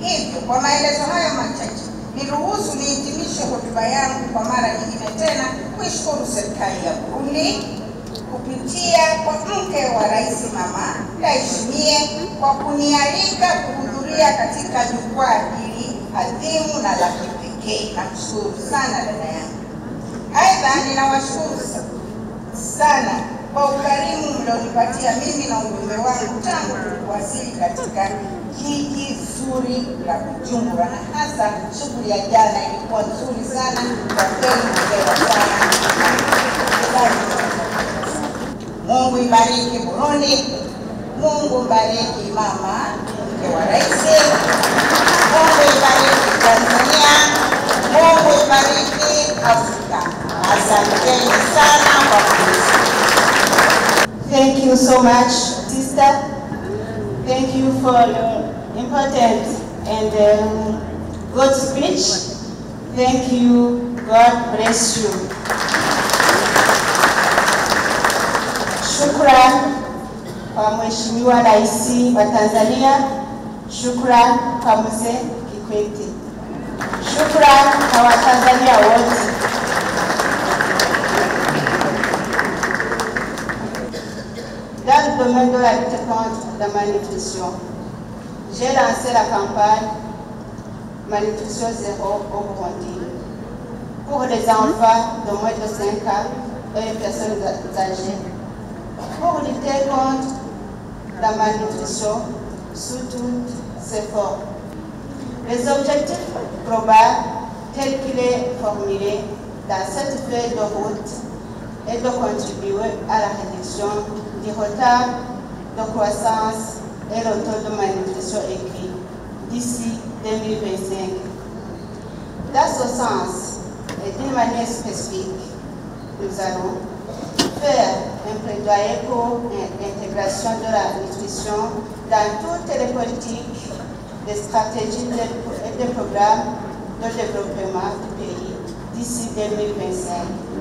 Hivyo, kwa maelezo hayo machache, niruhusu nihitimishe hotuba yangu kwa mara nyingine tena kuishukuru serikali ya Burundi kupitia kwa mke wa Rais Mama Ndayishimiye kwa kunialika kuhudhuria katika jukwaa hili adhimu na la kipekee. Nakushukuru sana dada yangu. Aidha, ninawashukuru sana kwa ukarimu mlionipatia mimi na ujumbe wangu tangu kuwasili katika jiji zuri la Bujumbura, na hasa shughuli ya jana ilikuwa nzuri sana kwa kweli. Hongera sana. Mungu ibariki Burundi, Mungu ibariki mama mke wa rais, Mungu ibariki Tanzania, Mungu ibariki Afrika. Asanteni sana kwa kusikiliza. Thank you so much, sister. Thank you for your important and good speech. Thank you. God bless you. Shukran kwa Mheshimiwa Rais wa Tanzania. Shukran kwa Mzee Kikwete. Shukran kwa Watanzania wote. Dans le domaine de la lutte contre la malnutrition, j'ai lancé la campagne Malnutrition zéro au Burundi pour les enfants de moins de 5 ans et les personnes âgées, pour lutter contre la malnutrition sous toutes ses formes. Les objectifs globaux tels qu'il est formulé dans cette feuille de route est de contribuer à la réduction du retard de croissance et le taux de malnutrition écrit d'ici 2025. Dans ce sens, et d'une manière spécifique, nous allons faire un plaidoyer pour l'intégration de la nutrition dans toutes les politiques, les stratégies et des programmes de développement du pays d'ici 2025.